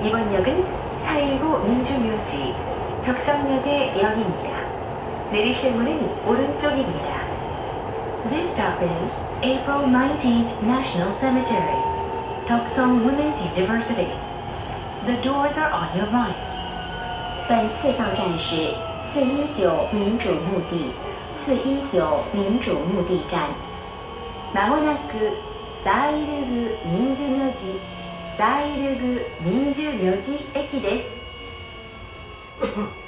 이번 역은 419 민주묘지 덕성역의 역입니다. 내리실 문은 오른쪽입니다. This stop is April 19th National Cemetery, Deokseong Women's University. The doors are on your right. 本次到站是419民主墓地419民主墓地站。 まもなくサイルグ民主묘寺サイルグ民主묘寺駅です。